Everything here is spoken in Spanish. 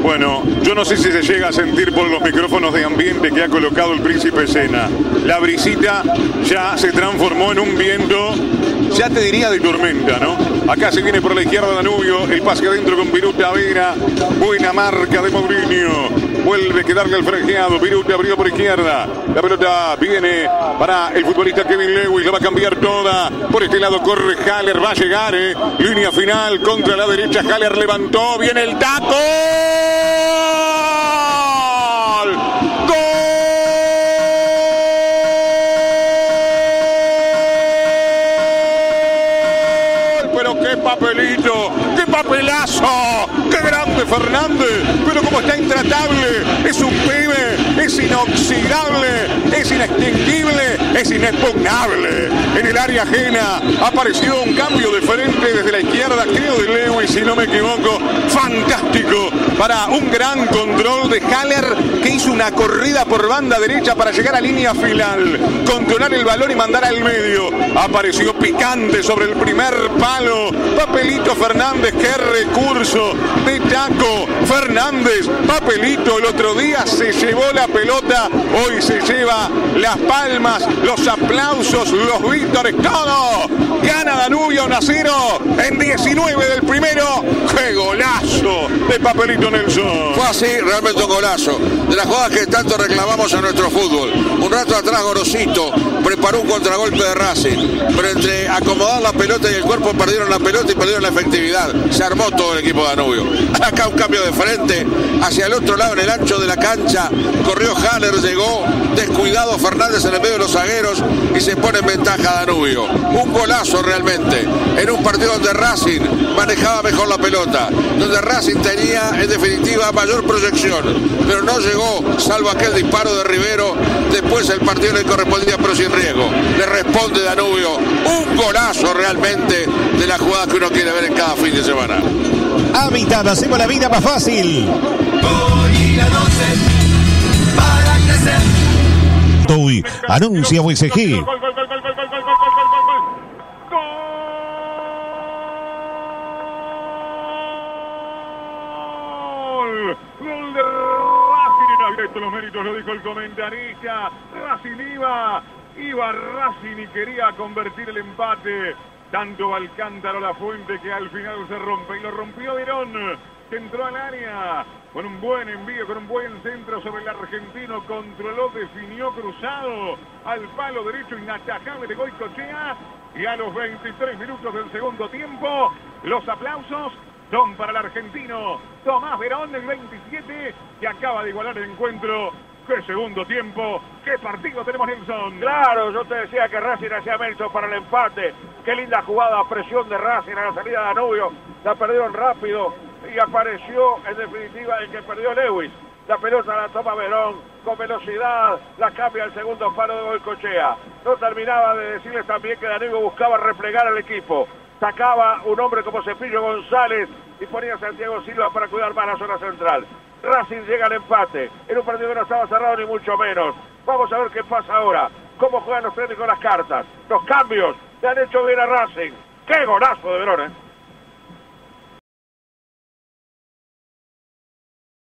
Bueno, yo no sé si se llega a sentir por los micrófonos de ambiente que ha colocado el Príncipe Sena. La brisita ya se transformó en un viento, ya te diría de tormenta, ¿no? Acá se viene por la izquierda Danubio, el pase adentro con Viruta Vera. Buena marca de Mourinho. Vuelve a quedarle al franjeado. Viruta abrió por izquierda. La pelota viene para el futbolista Kevin Lewis. La va a cambiar toda. Por este lado corre Haller. Va a llegar, línea final contra la derecha. Haller levantó. Viene el taco. ¡Qué papelito! ¡Qué papelazo! ¡Qué grande Fernández! Pero como está intratable, es un pibe, es inoxidable, es inextinguible, es inexpugnable. En el área ajena apareció un cambio de frente desde la izquierda, creo de Lewis, si no me equivoco. Fantástico para un gran control de Haller, que hizo una corrida por banda derecha para llegar a línea final, controlar el balón y mandar al medio. Apareció picante sobre el primer palo. Papelito Fernández, qué recurso de taco. Fernández, papelito, el otro día se llevó la pelota, hoy se lleva las palmas, los aplausos, los vítores, todo. Gana Danubio 1-0 en 19 del primero. ¡Qué golazo de Papelito Nelson! Fue así, realmente un golazo. De las jugadas que tanto reclamamos en nuestro fútbol. Un rato atrás Gorosito preparó un contragolpe de Racing, pero entre acomodar la pelota y el cuerpo perdieron la pelota y perdieron la efectividad. Se armó todo el equipo de Danubio. Acá un cambio de frente hacia el otro lado en el ancho de la cancha. Corrió Haller, llegó descuidado Fernández en el medio de los zagueros y se pone en ventaja Danubio. Un golazo realmente en un partido donde Racing manejaba mejor la pelota, donde Racing tenía en definitiva mayor proyección, pero no llegó salvo aquel disparo de Rivero. Después el partido le correspondía pero sin riesgo. Le responde Danubio. Un golazo realmente de la jugada que uno quiere ver en cada fin de semana. Habitat, hacemos la vida más fácil. Toy, anuncia VSG. Gol de Racing, no directo los méritos, lo dijo el comentarista. Racing iba Racing y quería convertir el empate. Tanto Alcántara La Fuente que al final se rompe, y lo rompió Verón, que entró al área con un buen envío, con un buen centro sobre el argentino, controló, definió cruzado al palo derecho inatajable de Goicoechea, y a los 23 minutos del segundo tiempo, los aplausos son para el argentino Tomás Verón, el 27, que acaba de igualar el encuentro. ¡Qué segundo tiempo! ¡Qué partido tenemos, Nelson! Claro, yo te decía que Racing hacía mérito para el empate. ¡Qué linda jugada! Presión de Racing a la salida de Danubio. La perdieron rápido y apareció, en definitiva, el que perdió Lewis. La pelota la toma Verón con velocidad, la cambia al segundo palo de Goicoechea. No terminaba de decirles también que Danubio buscaba replegar al equipo. Sacaba un hombre como Cepillo González y ponía a Santiago Silva para cuidar más la zona central. Racing llega al empate, en un partido que no estaba cerrado ni mucho menos. Vamos a ver qué pasa ahora, cómo juegan los técnicos las cartas. Los cambios le han hecho bien a Racing. ¡Qué golazo de Verón!